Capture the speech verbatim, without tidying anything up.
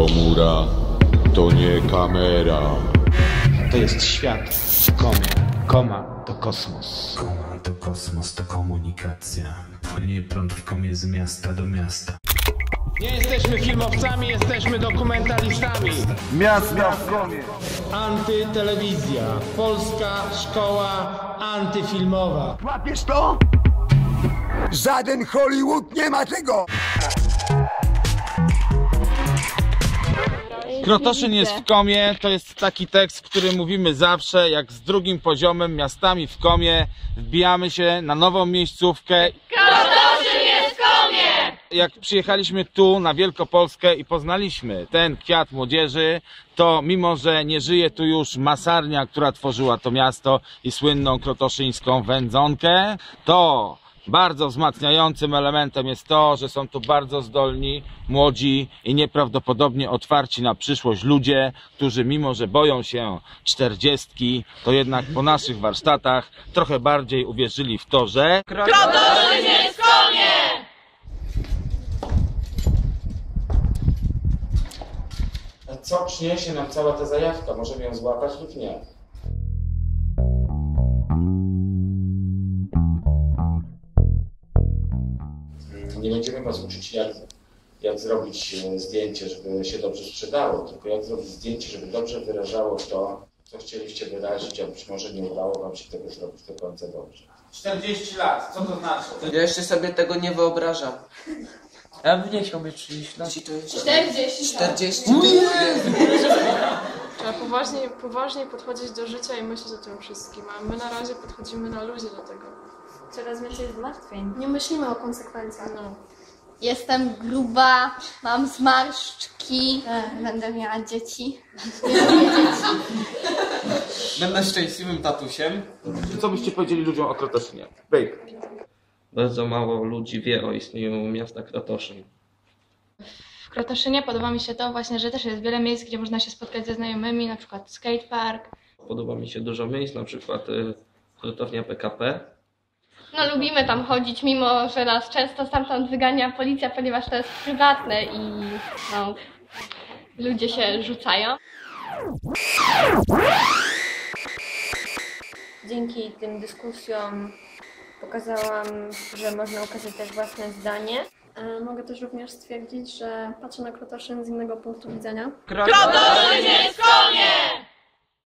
komura, to nie kamera. To jest świat w komie. Koma to kosmos. Koma to kosmos, to komunikacja. Płynie prąd w komie z miasta do miasta. Nie jesteśmy filmowcami, jesteśmy dokumentalistami. Miasta w komie. Antytelewizja. Polska szkoła antyfilmowa. Łapiesz to? Żaden Hollywood nie ma tego! Krotoszyn jest w komie, to jest taki tekst, który mówimy zawsze, jak z drugim poziomem, miastami w komie, wbijamy się na nową miejscówkę. Krotoszyn jest w komie! Jak przyjechaliśmy tu na Wielkopolskę i poznaliśmy ten kwiat młodzieży, to mimo, że nie żyje tu już masarnia, która tworzyła to miasto i słynną krotoszyńską wędzonkę, to bardzo wzmacniającym elementem jest to, że są tu bardzo zdolni, młodzi i nieprawdopodobnie otwarci na przyszłość ludzie, którzy mimo, że boją się czterdziestki, to jednak po naszych warsztatach trochę bardziej uwierzyli w to, że Krotoszyn jest w komie! Co przyniesie nam cała ta zajawka? Możemy ją złapać lub nie. Nie będziemy was uczyć, jak, jak zrobić zdjęcie, żeby się dobrze sprzedało, tylko jak zrobić zdjęcie, żeby dobrze wyrażało to, co chcieliście wyrazić, a być może nie udało wam się tego zrobić do końca dobrze. czterdzieści lat, co to znaczy? Ja jeszcze sobie tego nie wyobrażam. Ja bym nie chciał mieć trzydzieści lat. czterdzieści. czterdzieści. Trzeba poważnie, poważnie podchodzić do życia i myśleć o tym wszystkim, a my na razie podchodzimy na luzie do tego. Coraz więcej zmartwień. Nie myślimy o konsekwencjach. No. Jestem gruba, mam zmarszczki, e, będę miała dzieci. Będę szczęśliwym tatusiem. Co byście powiedzieli ludziom o Krotoszynie? Babe. Bardzo mało ludzi wie o istnieniu miasta Krotoszyn. W Krotoszynie podoba mi się to właśnie, że też jest wiele miejsc, gdzie można się spotkać ze znajomymi, na przykład skatepark. Podoba mi się dużo miejsc, na przykład y, hurtownia P K P. No lubimy tam chodzić, mimo że nas często stamtąd wygania policja, ponieważ to jest prywatne i no, ludzie się rzucają. Dzięki tym dyskusjom pokazałam, że można ukazać też własne zdanie. Mogę też również stwierdzić, że patrzę na Krotoszyn z innego punktu widzenia. Krotoszyn jest w komie!